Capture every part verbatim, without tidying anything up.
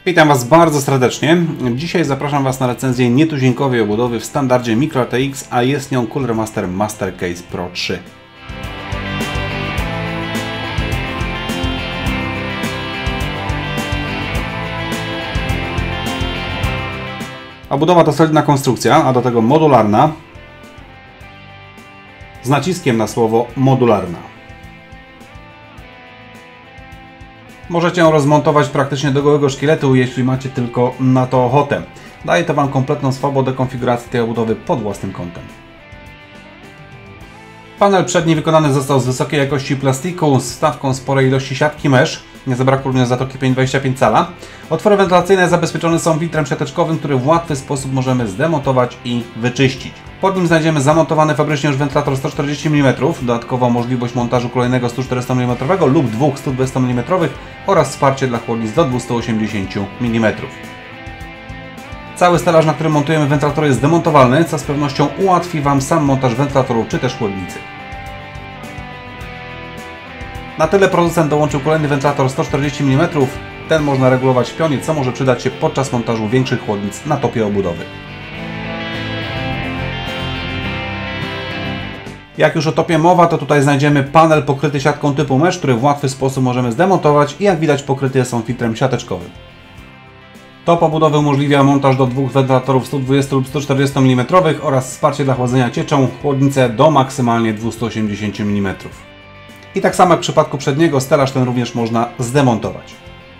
Witam Was bardzo serdecznie. Dzisiaj zapraszam Was na recenzję nietuzinkowej obudowy w standardzie Micro A T X, a jest nią Cooler Master Master Case Pro trzy. Obudowa to solidna konstrukcja, a do tego modularna, z naciskiem na słowo modularna. Możecie ją rozmontować praktycznie do gołego szkieletu, jeśli macie tylko na to ochotę. Daje to Wam kompletną swobodę konfiguracji tej obudowy pod własnym kątem. Panel przedni wykonany został z wysokiej jakości plastiku z wstawką sporej ilości siatki mesh. Nie zabrakło również zatoki pięć przecinek dwadzieścia pięć cala. Otwory wentylacyjne zabezpieczone są filtrem siateczkowym, który w łatwy sposób możemy zdemontować i wyczyścić. Pod nim znajdziemy zamontowany fabrycznie już wentylator sto czterdzieści milimetrów, dodatkowo możliwość montażu kolejnego sto czterdzieści milimetrów lub dwóch sto dwadzieścia milimetrów oraz wsparcie dla chłodnic do dwieście osiemdziesiąt milimetrów. Cały stelaż, na którym montujemy wentylator, jest demontowalny, co z pewnością ułatwi Wam sam montaż wentylatorów czy też chłodnicy. Na tyle producent dołączył kolejny wentylator sto czterdzieści milimetrów. Ten można regulować w pionie, co może przydać się podczas montażu większych chłodnic na topie obudowy. Jak już o topie mowa, to tutaj znajdziemy panel pokryty siatką typu mesh, który w łatwy sposób możemy zdemontować i jak widać pokryte są filtrem siateczkowym. Top obudowy umożliwia montaż do dwóch wentylatorów sto dwadzieścia lub sto czterdzieści milimetrów oraz wsparcie dla chłodzenia cieczą, chłodnicę do maksymalnie dwieście osiemdziesiąt milimetrów. I tak samo jak w przypadku przedniego, stelaż ten również można zdemontować.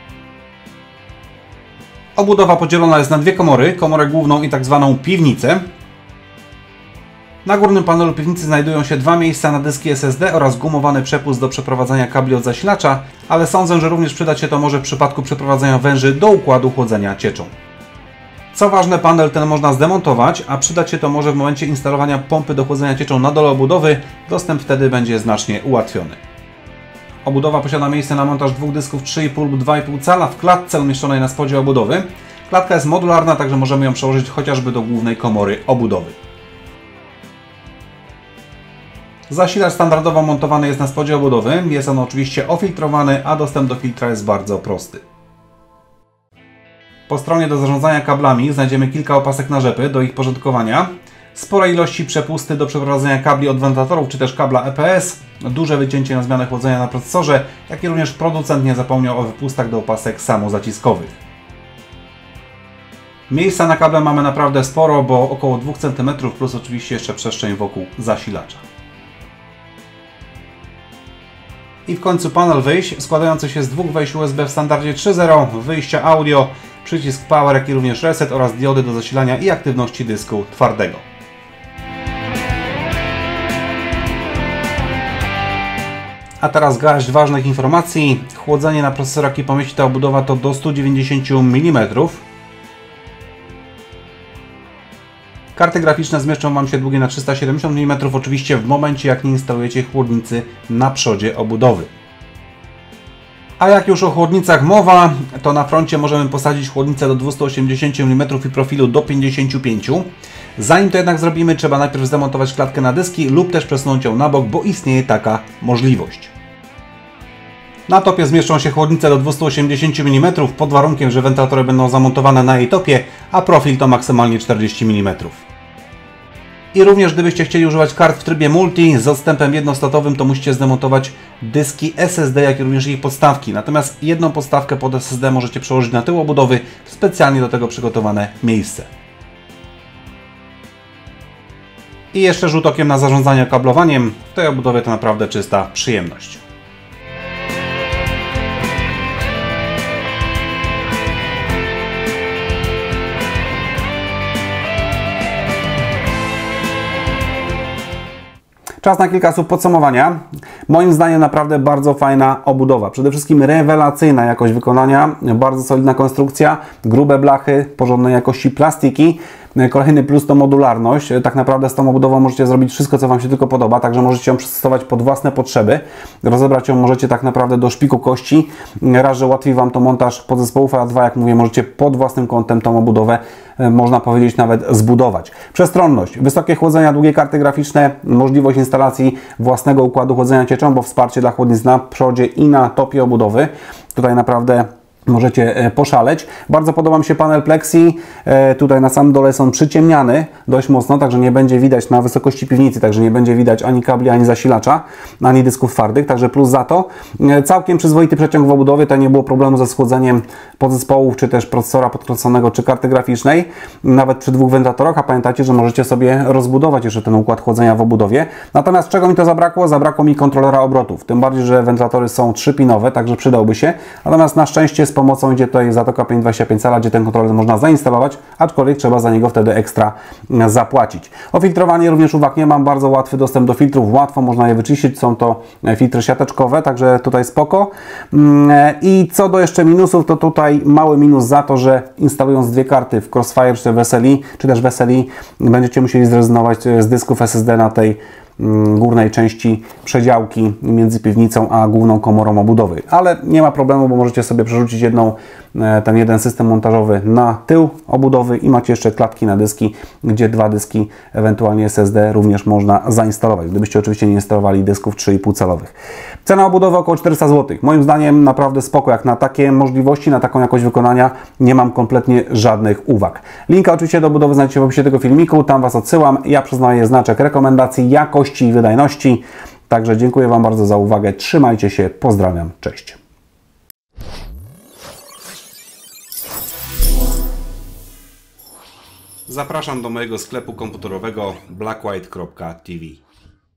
Obudowa podzielona jest na dwie komory, komorę główną i tak zwaną piwnicę. Na górnym panelu piwnicy znajdują się dwa miejsca na dyski S S D oraz gumowany przepust do przeprowadzania kabli od zasilacza, ale sądzę, że również przydać się to może w przypadku przeprowadzania węży do układu chłodzenia cieczą. Co ważne, panel ten można zdemontować, a przydać się to może w momencie instalowania pompy do chłodzenia cieczą na dole obudowy. Dostęp wtedy będzie znacznie ułatwiony. Obudowa posiada miejsce na montaż dwóch dysków trzy i pół lub dwa i pół cala w klatce umieszczonej na spodzie obudowy. Klatka jest modularna, także możemy ją przełożyć chociażby do głównej komory obudowy. Zasilacz standardowo montowany jest na spodzie obudowy. Jest on oczywiście ofiltrowany, a dostęp do filtra jest bardzo prosty. Po stronie do zarządzania kablami znajdziemy kilka opasek na rzepy do ich porządkowania, spore ilości przepusty do przeprowadzenia kabli od wentylatorów czy też kabla E P S, duże wycięcie na zmianę chłodzenia na procesorze, jak i również producent nie zapomniał o wypustach do opasek samozaciskowych. Miejsca na kable mamy naprawdę sporo, bo około dwa centymetry plus oczywiście jeszcze przestrzeń wokół zasilacza. I w końcu panel wyjść, składający się z dwóch wejść U S B w standardzie trzy zero, wyjścia audio, przycisk power, jak i również reset oraz diody do zasilania i aktywności dysku twardego. A teraz garść ważnych informacji. Chłodzenie na procesorach, jaki pomieści ta obudowa, to do stu dziewięćdziesięciu milimetrów. Karty graficzne zmieszczą Wam się długie na trzysta siedemdziesiąt milimetrów, oczywiście w momencie jak nie instalujecie chłodnicy na przodzie obudowy. A jak już o chłodnicach mowa, to na froncie możemy posadzić chłodnicę do dwustu osiemdziesięciu milimetrów i profilu do pięćdziesięciu pięciu. Zanim to jednak zrobimy, trzeba najpierw zdemontować klatkę na dyski lub też przesunąć ją na bok, bo istnieje taka możliwość. Na topie zmieszczą się chłodnice do dwustu osiemdziesięciu milimetrów pod warunkiem, że wentylatory będą zamontowane na jej topie, a profil to maksymalnie czterdzieści milimetrów. I również gdybyście chcieli używać kart w trybie multi z odstępem jednostatowym, to musicie zdemontować dyski S S D, jak i również ich podstawki. Natomiast jedną podstawkę pod S S D możecie przełożyć na tył obudowy w specjalnie do tego przygotowane miejsce. I jeszcze rzut okiem na zarządzanie kablowaniem. W tej obudowie to naprawdę czysta przyjemność. Czas na kilka słów podsumowania. Moim zdaniem naprawdę bardzo fajna obudowa. Przede wszystkim rewelacyjna jakość wykonania, bardzo solidna konstrukcja, grube blachy, porządnej jakości plastiki. Kolejny plus to modularność. Tak naprawdę z tą obudową możecie zrobić wszystko, co Wam się tylko podoba, także możecie ją przystosować pod własne potrzeby. Rozebrać ją możecie tak naprawdę do szpiku kości. Raz, że ułatwi Wam to montaż podzespołów, a dwa, jak mówię, możecie pod własnym kątem tą obudowę, można powiedzieć, nawet zbudować. Przestronność, wysokie chłodzenia, długie karty graficzne, możliwość instalacji własnego układu chłodzenia cieczą, bo wsparcie dla chłodnic na przodzie i na topie obudowy. Tutaj naprawdę możecie poszaleć. Bardzo podoba mi się panel Plexi. Tutaj na samym dole są przyciemniany dość mocno, także nie będzie widać na wysokości piwnicy, także nie będzie widać ani kabli, ani zasilacza, ani dysków twardych, także plus za to. Całkiem przyzwoity przeciąg w obudowie, to nie było problemu ze schłodzeniem podzespołów, czy też procesora podkręconego, czy karty graficznej, nawet przy dwóch wentylatorach, a pamiętajcie, że możecie sobie rozbudować jeszcze ten układ chłodzenia w obudowie. Natomiast czego mi to zabrakło? Zabrakło mi kontrolera obrotów, tym bardziej, że wentylatory są trzypinowe, także przydałby się. Natomiast na szczęście z pomocą idzie tutaj Zatoka pięćset dwadzieścia pięć cala, gdzie ten kontroler można zainstalować, aczkolwiek trzeba za niego wtedy ekstra zapłacić. O filtrowanie również uwag nie mam, bardzo łatwy dostęp do filtrów, łatwo można je wyczyścić, są to filtry siateczkowe, także tutaj spoko. I co do jeszcze minusów, to tutaj mały minus za to, że instalując dwie karty w Crossfire czy w S L I, czy też w S L I, będziecie musieli zrezygnować z dysków S S D na tej górnej części przedziałki między piwnicą a główną komorą obudowy. Ale nie ma problemu, bo możecie sobie przerzucić jedną, ten jeden system montażowy na tył obudowy i macie jeszcze klatki na dyski, gdzie dwa dyski, ewentualnie S S D również można zainstalować, gdybyście oczywiście nie instalowali dysków trzy i pół calowych. Cena obudowy około czterysta złotych. Moim zdaniem naprawdę spoko, jak na takie możliwości, na taką jakość wykonania nie mam kompletnie żadnych uwag. Linka oczywiście do obudowy znajdziecie w opisie tego filmiku, tam Was odsyłam. Ja przyznaję znaczek rekomendacji jakości i wydajności. Także dziękuję Wam bardzo za uwagę. Trzymajcie się, pozdrawiam, cześć. Zapraszam do mojego sklepu komputerowego blackwhite kropka t v.